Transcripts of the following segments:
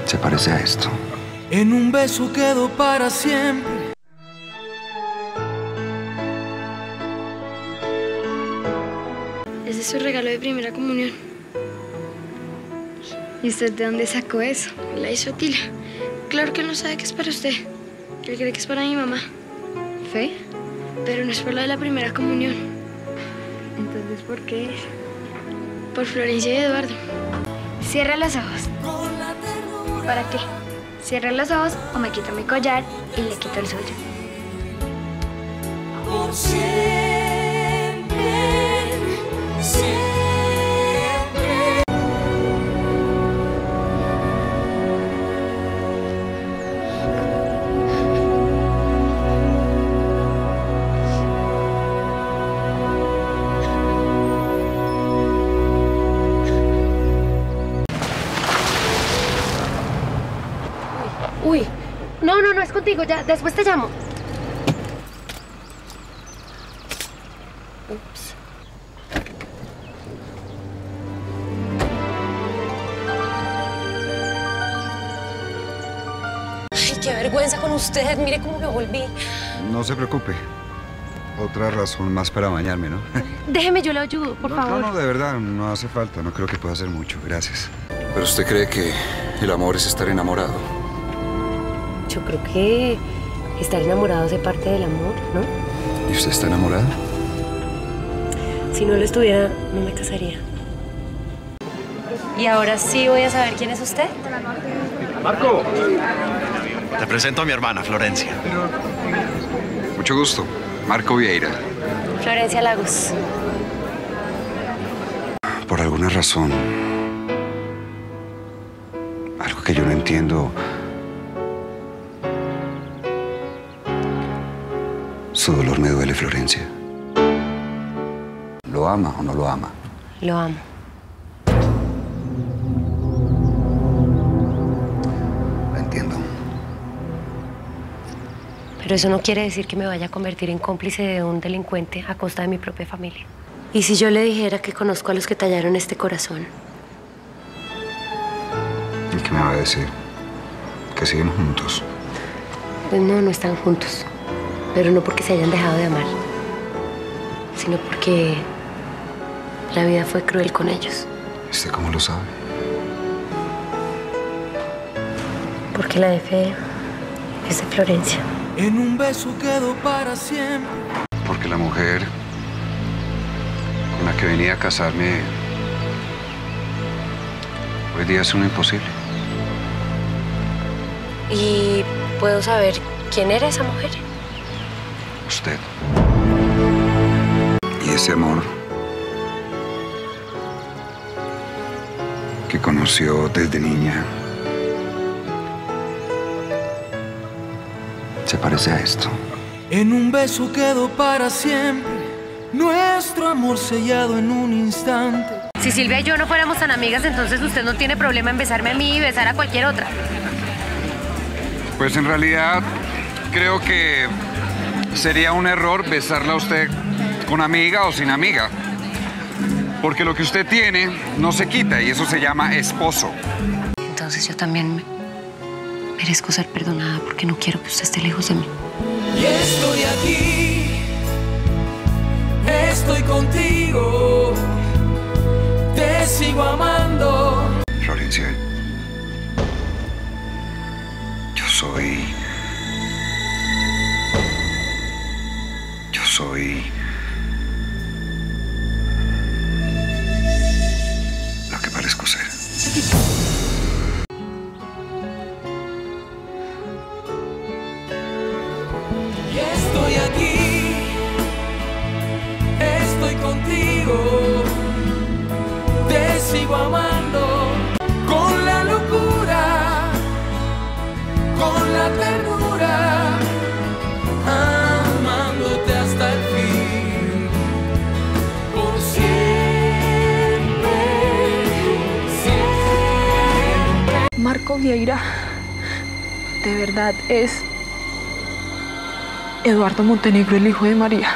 Se parece a esto. En un beso quedo para siempre. Ese es su regalo de primera comunión. ¿Y usted de dónde sacó eso? La hizo Tila. Claro que él no sabe que es para usted. Él cree que es para mi mamá. ¿Fe? Pero no es por la de la primera comunión. Entonces, ¿por qué? Por Florencia y Eduardo. Cierra los ojos. ¿Para qué? Cierra los ojos o me quito mi collar y le quito el suyo. Por siempre, siempre. Uy, no es contigo, ya, después te llamo. Ups. Ay, qué vergüenza con usted, mire cómo me volví. No se preocupe. Otra razón más para bañarme, ¿no? Déjeme, yo lo ayudo, por favor. No, de verdad, no hace falta. No creo que pueda hacer mucho, gracias. ¿Pero usted cree que el amor es estar enamorado? Yo creo que estar enamorado hace parte del amor, ¿no? ¿Y usted está enamorada? Si no lo estuviera, no me casaría. ¿Y ahora sí voy a saber quién es usted? ¡Marco! Te presento a mi hermana, Florencia. Mucho gusto. Marco Vieira. Florencia Lagos. Por alguna razón, algo que yo no entiendo, su dolor me duele, Florencia. ¿Lo ama o no lo ama? Lo amo. La entiendo. Pero eso no quiere decir que me vaya a convertir en cómplice de un delincuente a costa de mi propia familia. ¿Y si yo le dijera que conozco a los que tallaron este corazón? ¿Y qué me va a decir? ¿Que siguen juntos? Pues no están juntos. Pero no porque se hayan dejado de amar, sino porque la vida fue cruel con ellos. ¿Usted cómo lo sabe? Porque la F es de Florencia. En un beso quedo para siempre. Porque la mujer con la que venía a casarme hoy día es una imposible. ¿Y puedo saber quién era esa mujer? Usted. Y ese amor que conoció desde niña se parece a esto. En un beso quedo para siempre. Nuestro amor sellado en un instante. Si Silvia y yo no fuéramos tan amigas, entonces usted no tiene problema en besarme a mí y besar a cualquier otra. Pues en realidad creo que sería un error besarla a usted con amiga o sin amiga. Porque lo que usted tiene no se quita y eso se llama esposo. Entonces yo también merezco ser perdonada porque no quiero que usted esté lejos de mí. Y estoy aquí, estoy contigo, te sigo amando. Florencia, yo soy lo que parezco ser. Y estoy aquí, estoy contigo, te sigo amando con la locura, con la ternura, amándote hasta el fin, por siempre, siempre. Marco Vieira, de verdad es Eduardo Montenegro, el hijo de María.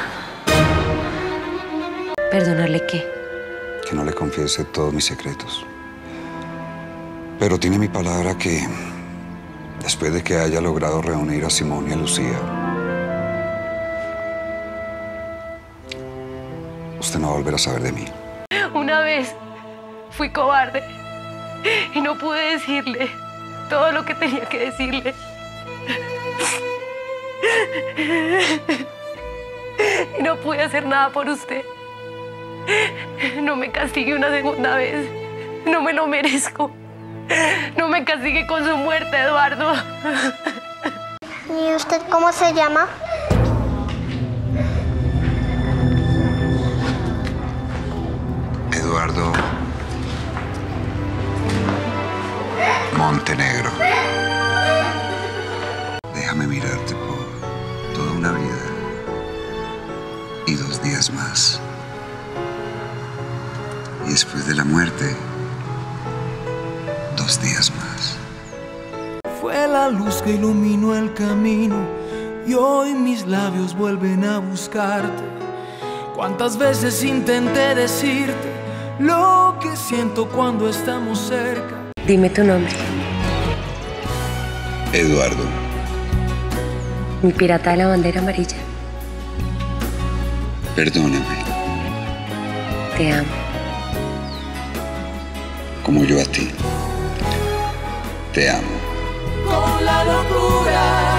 ¿Perdonarle qué? Que no le confiese todos mis secretos. Pero tiene mi palabra que después de que haya logrado reunir a Simón y a Lucía, usted no va a volver a saber de mí. Una vez fui cobarde y no pude decirle todo lo que tenía que decirle. Y no pude hacer nada por usted. No me castigue una segunda vez. No me lo merezco. No me castigue con su muerte, Eduardo. ¿Y usted cómo se llama? Eduardo Montenegro. Déjame mirarte por toda una vida y 2 días más. Y después de la muerte, 2 días más. Fue la luz que iluminó el camino y hoy mis labios vuelven a buscarte. Cuántas veces intenté decirte lo que siento cuando estamos cerca. Dime tu nombre. Eduardo. Mi pirata de la bandera amarilla. Perdóname, Te amo. como yo a ti. Te amo. Con la locura